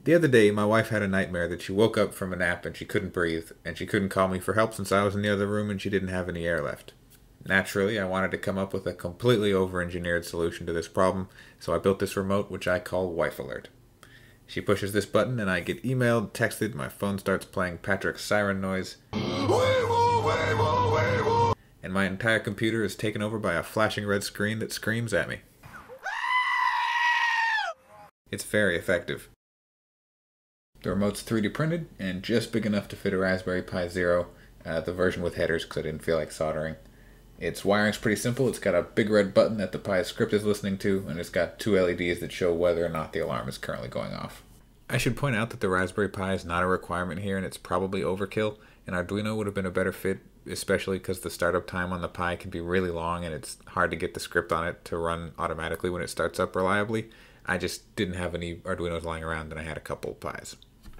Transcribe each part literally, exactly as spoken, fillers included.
The other day, my wife had a nightmare that she woke up from a nap and she couldn't breathe, and she couldn't call me for help since I was in the other room and she didn't have any air left. Naturally, I wanted to come up with a completely over-engineered solution to this problem, so I built this remote which I call Wife Alert. She pushes this button and I get emailed, texted, my phone starts playing Patrick's siren noise, and my entire computer is taken over by a flashing red screen that screams at me. It's very effective. The remote's three D printed and just big enough to fit a Raspberry Pi Zero, uh, the version with headers because I didn't feel like soldering. Its wiring's pretty simple. It's got a big red button that the Pi script is listening to, and it's got two L E Ds that show whether or not the alarm is currently going off. I should point out that the Raspberry Pi is not a requirement here, and it's probably overkill, and Arduino would have been a better fit, especially because the startup time on the Pi can be really long and it's hard to get the script on it to run automatically when it starts up reliably. I just didn't have any Arduinos lying around, and I had a couple of Pis.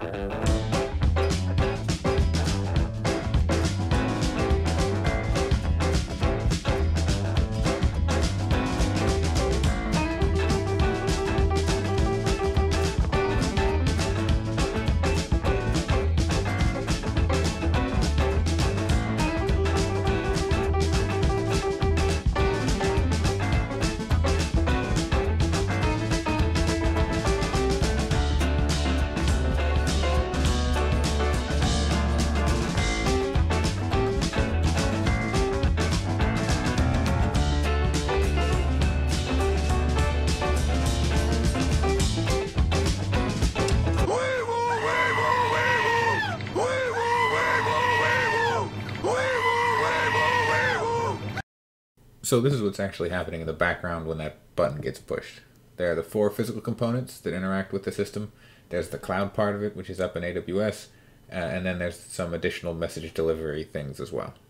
So this is what's actually happening in the background when that button gets pushed. There are the four physical components that interact with the system. There's the cloud part of it, which is up in A W S, uh, and then there's some additional message delivery things as well.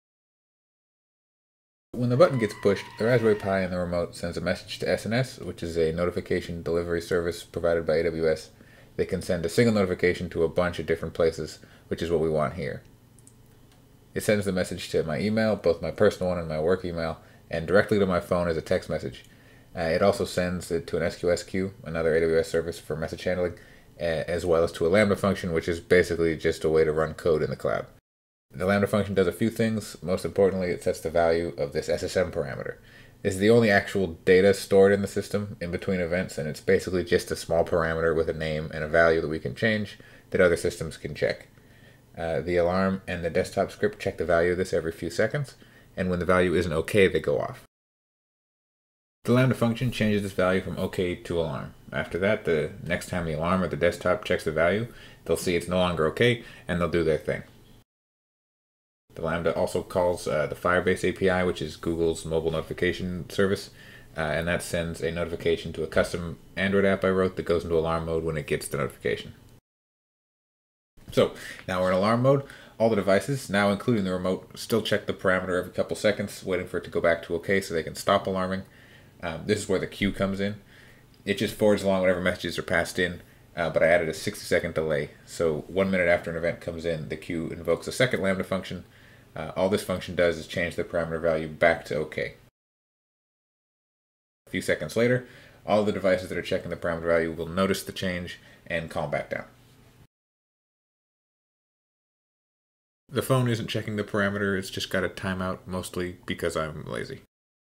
When the button gets pushed, the Raspberry Pi and the remote sends a message to S N S, which is a notification delivery service provided by A W S. They can send a single notification to a bunch of different places, which is what we want here. It sends the message to my email, both my personal one and my work email, and directly to my phone as a text message. Uh, it also sends it to an S Q S queue, another A W S service for message handling, uh, as well as to a Lambda function, which is basically just a way to run code in the cloud. The Lambda function does a few things. Most importantly, it sets the value of this S S M parameter. This is the only actual data stored in the system in between events, and it's basically just a small parameter with a name and a value that we can change that other systems can check. Uh, the alarm and the desktop script check the value of this every few seconds, and when the value isn't okay, they go off. The Lambda function changes this value from okay to alarm. After that, the next time the alarm or the desktop checks the value, they'll see it's no longer okay, and they'll do their thing. The Lambda also calls uh, the Firebase A P I, which is Google's mobile notification service, uh, and that sends a notification to a custom Android app I wrote that goes into alarm mode when it gets the notification. So, now we're in alarm mode. All the devices, now including the remote, still check the parameter every couple seconds, waiting for it to go back to okay so they can stop alarming. Um, this is where the queue comes in. It just forwards along whatever messages are passed in, uh, but I added a sixty second delay. So one minute after an event comes in, the queue invokes a second Lambda function. Uh, all this function does is change the parameter value back to okay. A few seconds later, all the devices that are checking the parameter value will notice the change and calm back down. The phone isn't checking the parameter, it's just got a timeout, mostly because I'm lazy.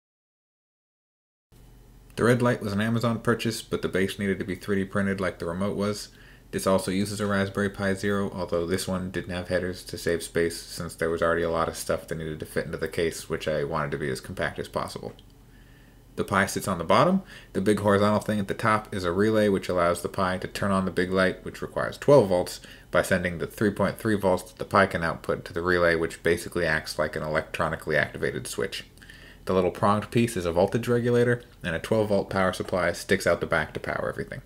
The red light was an Amazon purchase, but the base needed to be three D printed like the remote was. This also uses a Raspberry Pi Zero, although this one didn't have headers to save space since there was already a lot of stuff that needed to fit into the case, which I wanted to be as compact as possible. The Pi sits on the bottom. The big horizontal thing at the top is a relay which allows the Pi to turn on the big light, which requires twelve volts, by sending the three point three volts that the Pi can output to the relay, which basically acts like an electronically activated switch. The little pronged piece is a voltage regulator, and a twelve volt power supply sticks out the back to power everything.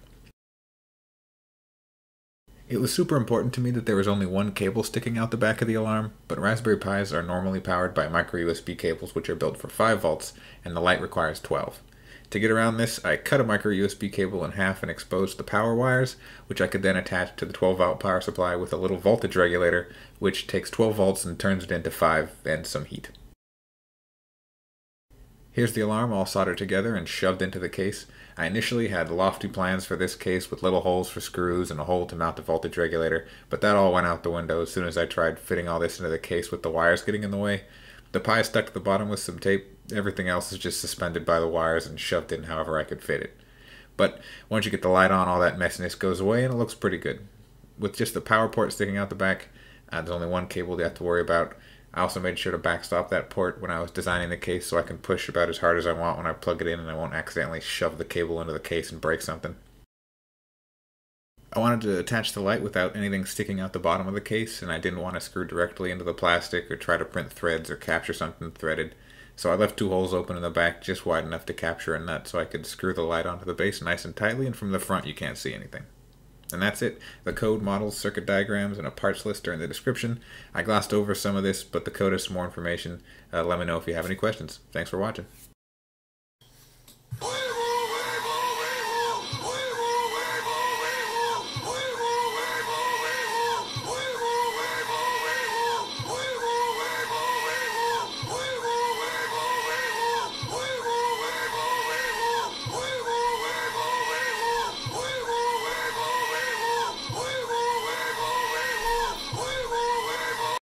It was super important to me that there was only one cable sticking out the back of the alarm, but Raspberry Pis are normally powered by micro U S B cables which are built for five volts, and the light requires twelve. To get around this, I cut a micro U S B cable in half and exposed the power wires, which I could then attach to the twelve volt power supply with a little voltage regulator, which takes twelve volts and turns it into five and some heat. Here's the alarm all soldered together and shoved into the case. I initially had lofty plans for this case with little holes for screws and a hole to mount the voltage regulator, but that all went out the window as soon as I tried fitting all this into the case with the wires getting in the way. The Pi is stuck to the bottom with some tape. Everything else is just suspended by the wires and shoved in however I could fit it. But once you get the light on, all that messiness goes away and it looks pretty good. With just the power port sticking out the back, uh, there's only one cable you have to worry about. I also made sure to backstop that port when I was designing the case so I can push about as hard as I want when I plug it in and I won't accidentally shove the cable into the case and break something. I wanted to attach the light without anything sticking out the bottom of the case, and I didn't want to screw directly into the plastic or try to print threads or capture something threaded. So I left two holes open in the back just wide enough to capture a nut so I could screw the light onto the base nice and tightly, and from the front you can't see anything. And that's it. The code, models, circuit diagrams, and a parts list are in the description. I glossed over some of this, but the code has some more information. Uh, let me know if you have any questions. Thanks for watching.